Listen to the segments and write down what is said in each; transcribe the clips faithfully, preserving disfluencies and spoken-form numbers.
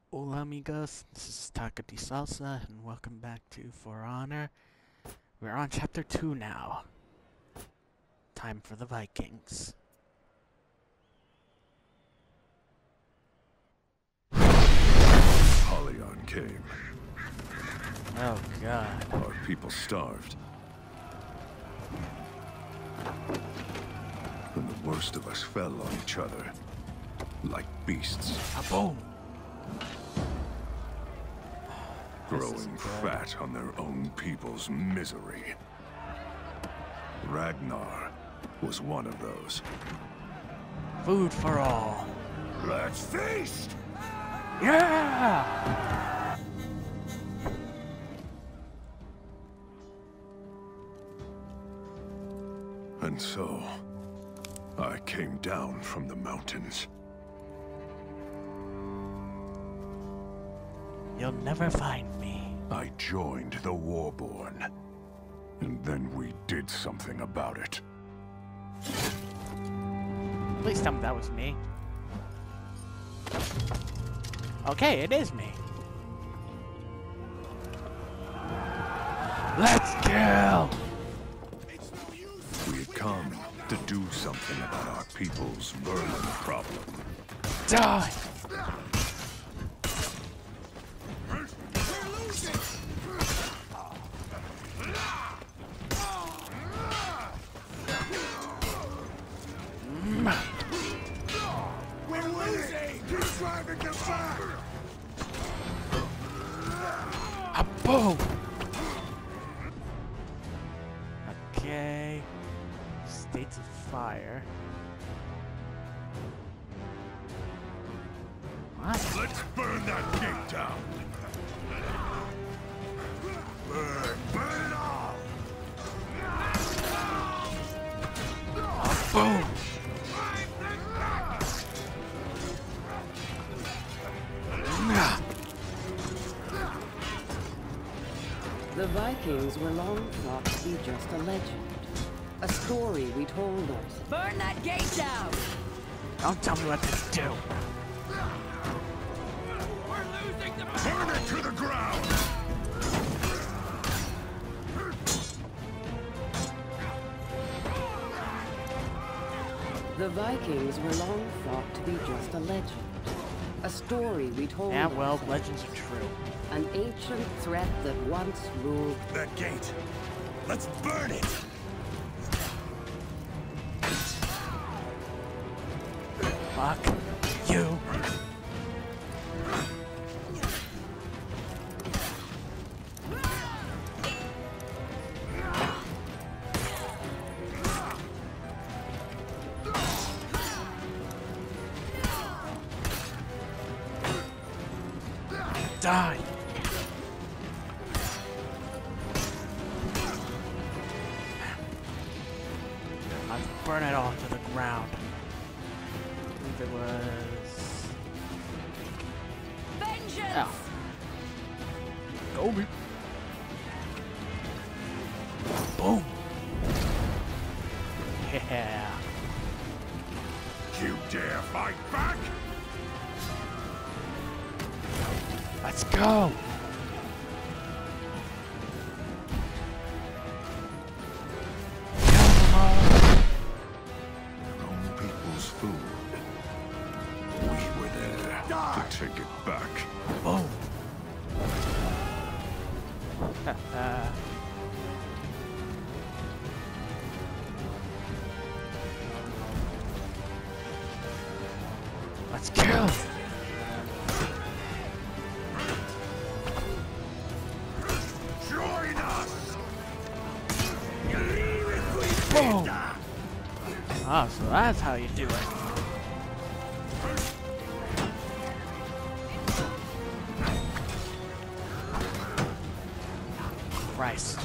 Hola amigos, this is Takati Salsa, and welcome back to For Honor. We're on chapter two now. Time for the Vikings. Halion came. Oh god. Our people starved. And the worst of us fell on each other, like beasts. A boom! Growing fat on their own people's misery. Ragnar was one of those. Food for all. Let's feast! Yeah! And so, I came down from the mountains. You'll never find me. I joined the Warborn. And then we did something about it. Please tell me that was me. Okay, it is me. Let's kill! We had come to do something about our people's vermin problem. Die! We're losing! Keep driving them back! A boom! Okay. States of fire. What? Let's burn that gate down! Burn! Burn it all! A boom! The Vikings were long thought to be just a legend. A story we told us. Burn that gate down! Don't tell me what to do. Burn it to the ground! The Vikings were long thought to be just a legend. A story we told Yeah, well, ourselves. legends are true. An ancient threat that once ruled. That gate! Let's burn it! Fuck you. Die. Let's burn it all to the ground. I believe it was... Vengeance! Oh. Go me. Boom. Yeah. You dare fight back? Let's go. Kill them all. Your own people's food. We were there to take it back. Boom. Let's kill. Join us! Boom. Ah, so that's how you do it. Christ.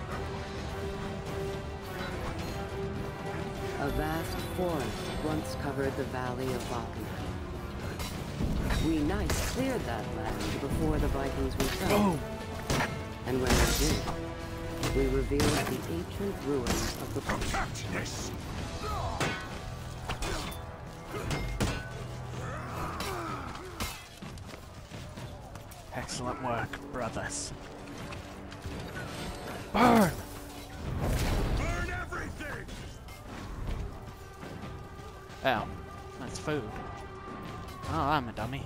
A vast forest once covered the valley of Viking. We knights cleared that land before the Vikings returned. Boom. And when we did, we revealed the ancient ruins of the place. Protect this! Excellent work, brothers. Burn! Burn everything! Oh, that's food. Oh, I'm a dummy.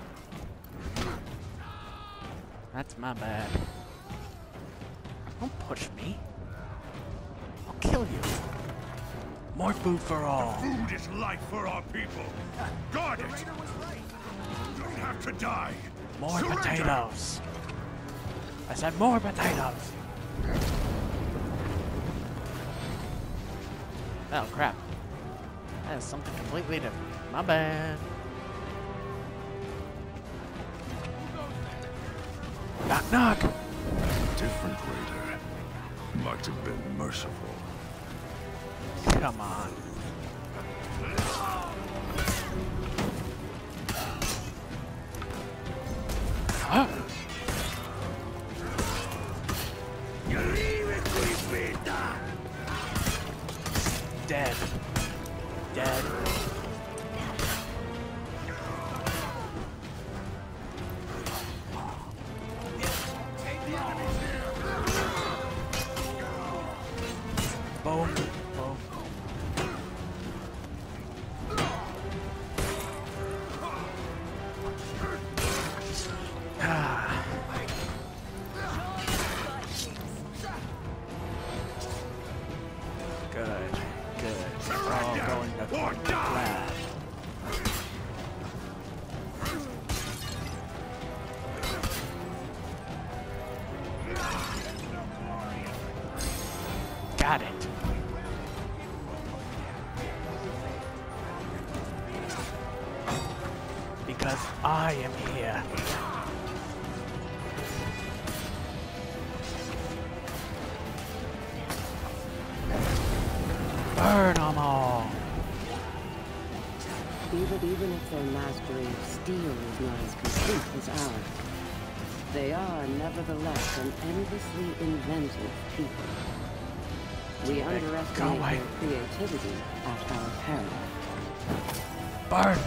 That's my bad. Don't push me. I'll kill you. More food for all. Food is life for our people. Guard it! Don't have to die. More Surrender. potatoes. I said more potatoes. Oh crap. That is something completely different. My bad. Knock knock. A different raider might have been merciful. Come on. Huh? Dead. Dead. Boom. Boom. Ah. Good. Good. We're all going to Or die. grab. Got it. Because I am here. Burn them all. Even, even if their mastery of steel is not as complete as ours, they are nevertheless an endlessly inventive people. We underestimate away. their creativity at our peril. Burn.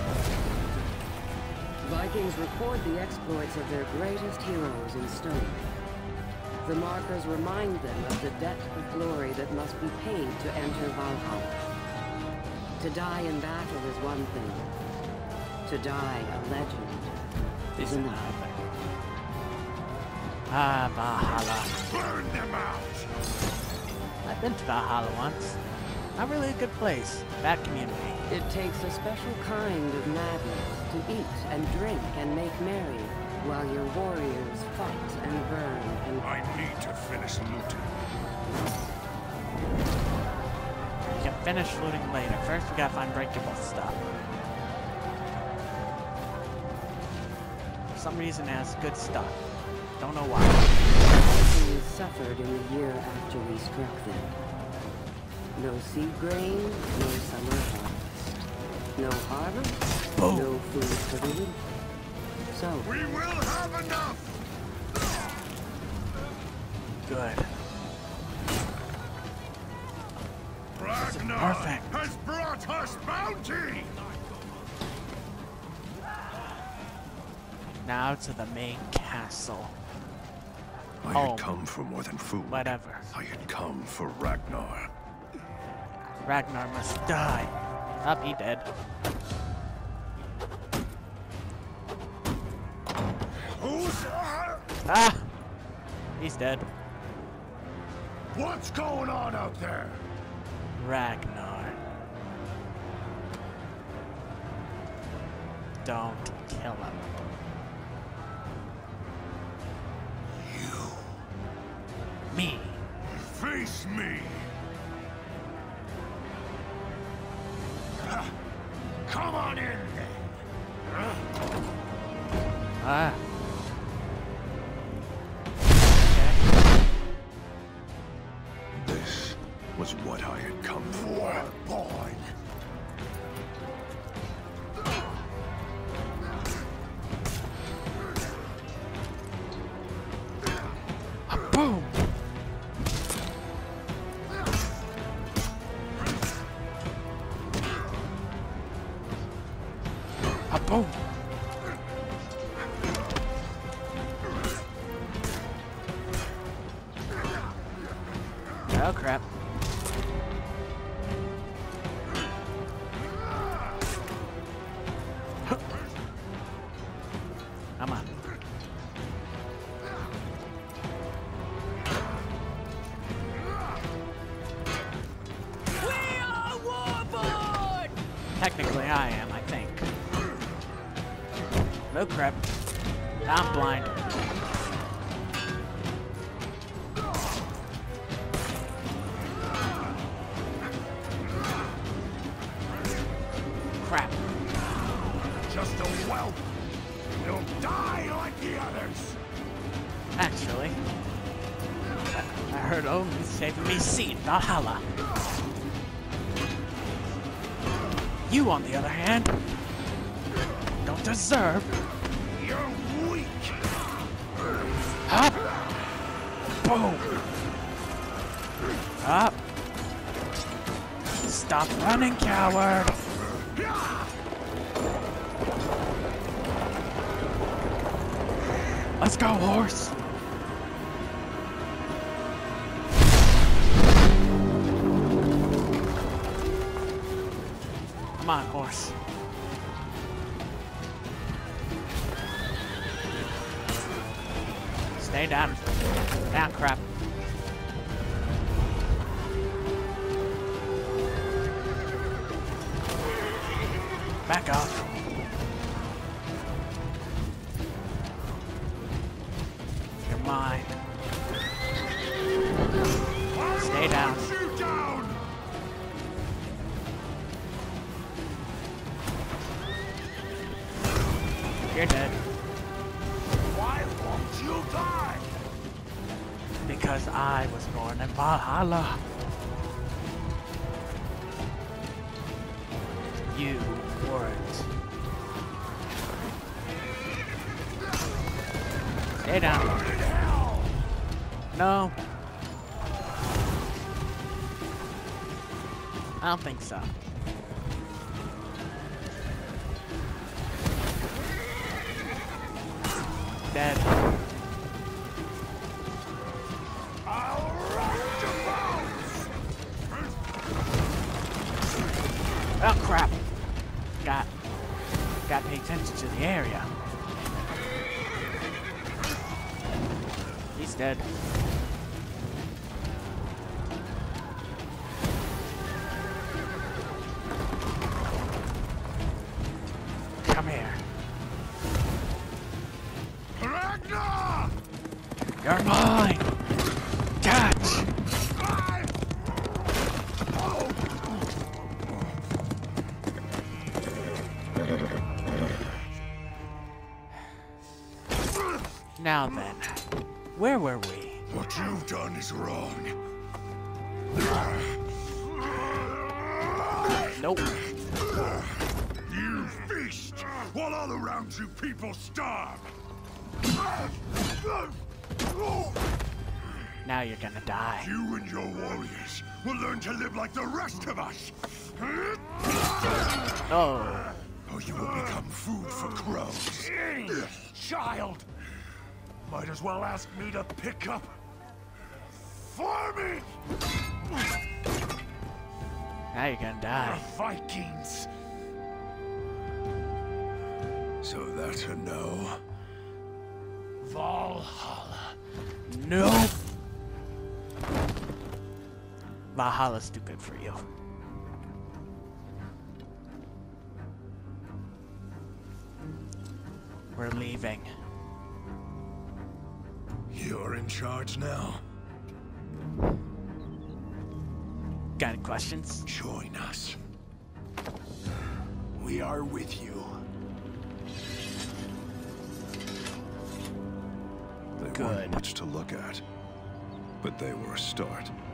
Vikings record the exploits of their greatest heroes in stone. The markers remind them of the debt of glory that must be paid to enter Valhalla. To die in battle is one thing. To die a legend is another. Ah, Valhalla. Burn them out! I've been to Valhalla once. Not really a good place. Bad community. It takes a special kind of madness to eat and drink and make merry while your warriors fight and burn and... I need to finish looting. We can finish looting later. First, we gotta find breakable stuff. For some reason, it has good stuff. Don't know why. Vikings suffered in the year after we struck them. No seed grain, no summer harvest. No harvest, Boom. no food for the winter. So, We will have enough! Good. Ragnar perfect. has brought us bounty! Now to the main castle. I Oh. had come for more than food. Whatever. I had come for Ragnar. Ragnar must die. Up, he dead. Who's... Ah! He's dead. What's going on out there? Ragnar. Don't kill him. You... Me. Face me! Come on in, then! Ah. Okay. This was what I had come for. Boy! Ah, boom! Ah, boom! Oh crap. Come on. We are warboard! Technically I am, I think. Oh crap. I'm blind. Crap. Just a whelp. You'll die like the others. Actually, I, I heard only saving me seat in Valhalla. You, on the other hand, don't deserve. You're weak. Up. Boom. Up. Stop running, coward. Let's go, horse. Come on, horse. Stay down. Down, crap. Back up. You're mine. Stay down. Shoot down. You're dead. Why won't you die? Because I was born in Valhalla. You weren't. Stay down. No. I don't think so. Dead. I'll rock your bones. Oh crap! Got, got to pay attention to the area. He's dead. Come here. Ragnar! You're mine! Catch! Now then, where were we? What you've done is wrong. Nope. You feast while all around you people starve. Now you're gonna die. You and your warriors will learn to live like the rest of us. Oh. Or you will become food for crows. Child! Might as well ask me to pick up for me! Now you're gonna The die. Vikings! So that's a no. Valhalla. Nope. Valhalla's too good for you. We're leaving. You're in charge now. Got any questions? Join us. We are with you. They Good. weren't much to look at, but they were a start.